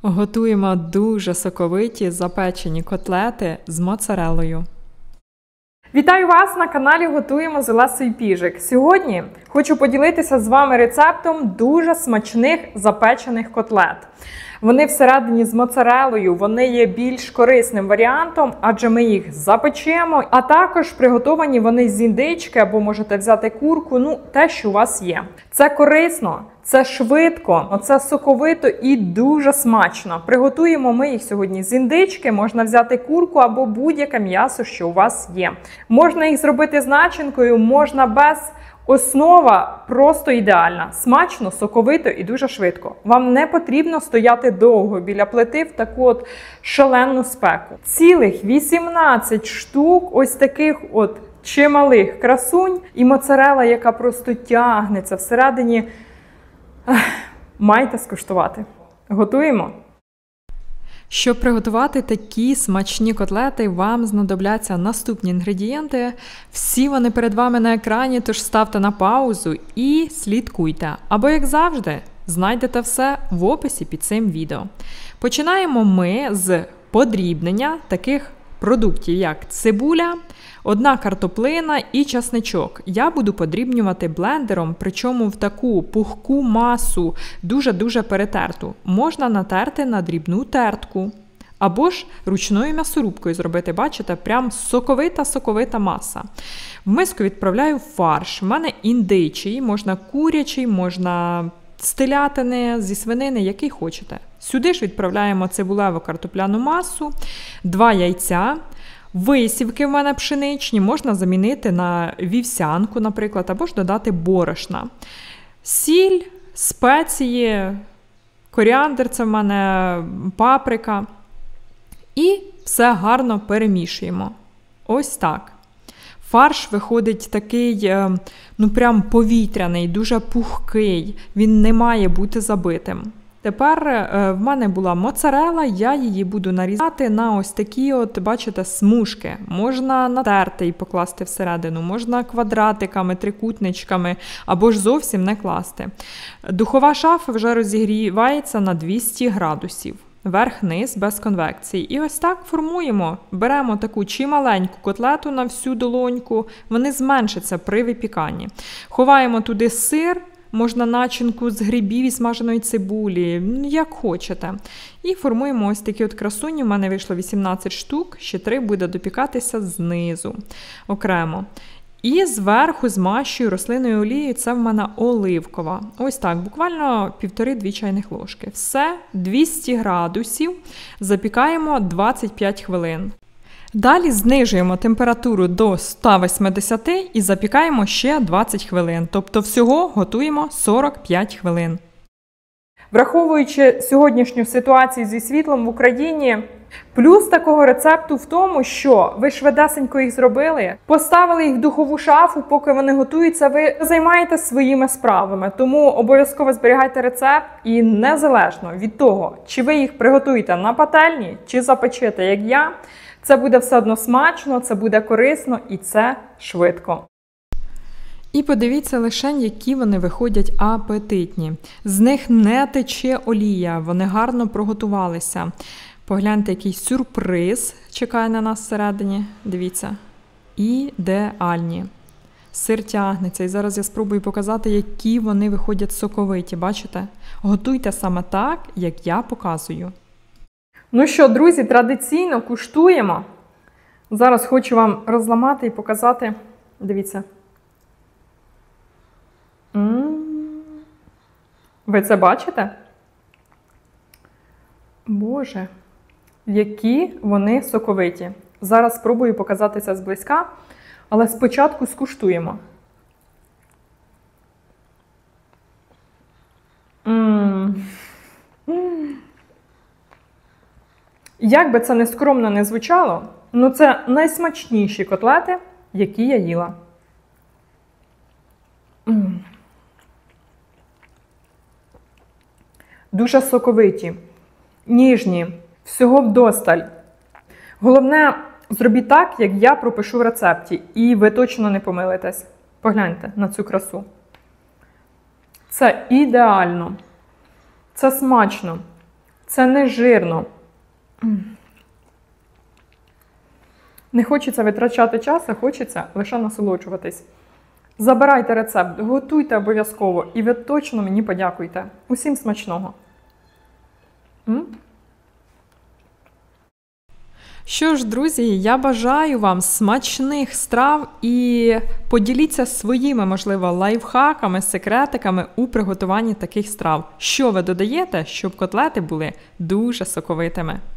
Готуємо дуже соковиті запечені котлети з моцареллою. Вітаю вас на каналі Готуємо з Олесею Піжик. Сьогодні хочу поділитися з вами рецептом дуже смачних запечених котлет. Вони всередині з моцареллою, вони є більш корисним варіантом, адже ми їх запечемо. А також приготовані вони з індички, або можете взяти курку, те, що у вас є. Це корисно, це швидко, це соковито і дуже смачно. Приготуємо ми їх сьогодні з індички, можна взяти курку або будь-яке м'ясо, що у вас є. Можна їх зробити з начинкою, можна без. Основа просто ідеальна. Смачно, соковито і дуже швидко. Вам не потрібно стояти довго біля плити в таку от шалену спеку. Цілих 18 штук ось таких от чималих красунь і моцарелла, яка просто тягнеться всередині. Майте скуштувати. Готуємо! Щоб приготувати такі смачні котлети, вам знадобляться наступні інгредієнти. Всі вони перед вами на екрані, тож ставте на паузу і слідкуйте. Або, як завжди, знайдете все в описі під цим відео. Починаємо ми з подрібнення таких продуктів, як цибуля, 1 картоплина і часничок. Я буду подрібнювати блендером, причому в таку пухку масу, дуже-дуже перетерту. Можна натерти на дрібну тертку. Або ж ручною м'ясорубкою зробити, бачите, прям соковита маса. В миску відправляю фарш. У мене індичий, можна курячий, можна з телятини, зі свинини, який хочете. Сюди ж відправляємо цибулеву картопляну масу, 2 яйця. Висівки в мене пшеничні, можна замінити на вівсянку, наприклад, або ж додати борошна. Сіль, спеції, коріандр, це в мене паприка. І все гарно перемішуємо. Ось так. Фарш виходить такий, прям повітряний, дуже пухкий. Він не має бути забитим. Тепер в мене була моцарелла, я її буду нарізати на ось такі от, бачите, смужки. Можна натерти і покласти всередину, можна квадратиками, трикутничками, або ж зовсім не класти. Духова шафа вже розігрівається на 200 градусів. Верх-низ, без конвекції. І ось так формуємо. Беремо таку чималеньку котлету на всю долоньку, вони зменшаться при випіканні. Ховаємо туди сир. Можна начинку з грибів і смаженої цибулі, як хочете. І формуємо ось такі от красуні. У мене вийшло 18 штук, ще 3 буде допікатися знизу окремо. І зверху змащую рослинною олією, це в мене оливкова. Ось так, буквально 1,5-2 чайних ложки. Все, 200 градусів, запікаємо 25 хвилин. Далі знижуємо температуру до 180 і запікаємо ще 20 хвилин. Тобто всього готуємо 45 хвилин. Враховуючи сьогоднішню ситуацію зі світлом в Україні, плюс такого рецепту в тому, що ви швидесенько їх зробили, поставили їх в духову шафу, поки вони готуються, ви займаєтесь своїми справами. Тому обов'язково зберігайте рецепт і незалежно від того, чи ви їх приготуєте на пательні, чи запечете, як я, це буде все одно смачно, це буде корисно і це швидко. І подивіться лише, які вони виходять апетитні. З них не тече олія, вони гарно проготувалися. Погляньте, який сюрприз чекає на нас всередині. Дивіться. Ідеальні. Сир тягнеться. І зараз я спробую показати, які вони виходять соковиті. Бачите? Готуйте саме так, як я показую. Ну що, друзі, традиційно куштуємо. Зараз хочу вам розламати і показати. Дивіться. Ви це бачите? Боже, які вони соковиті. Зараз спробую показати це зблизька, але спочатку скуштуємо. Як би це нескромно не звучало, це найсмачніші котлети, які я їла. Дуже соковиті, ніжні, всього вдосталь. Головне, зробіть так, як я пропишу в рецепті, і ви точно не помилитесь. Погляньте на цю красу. Це ідеально. Це смачно. Це не жирно. Не хочеться витрачати час, а хочеться лише насолоджуватись. Забирайте рецепт, готуйте обов'язково і ви точно мені подякуйте. Усім смачного! Що ж, друзі, я бажаю вам смачних страв і поділіться своїми, можливо, лайфхаками, секретиками у приготуванні таких страв. Що ви додаєте, щоб котлети були дуже соковитими?